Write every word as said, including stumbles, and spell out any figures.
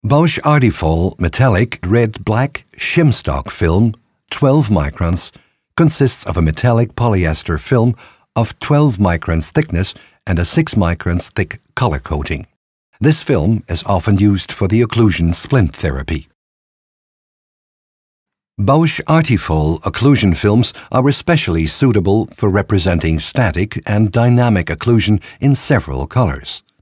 Bausch Arti-Fol metallic red-black Shimstock film, twelve microns, consists of a metallic polyester film of twelve microns thickness and a six microns thick color coating. This film is often used for the occlusion splint therapy. Bausch Arti-Fol occlusion films are especially suitable for representing static and dynamic occlusion in several colors.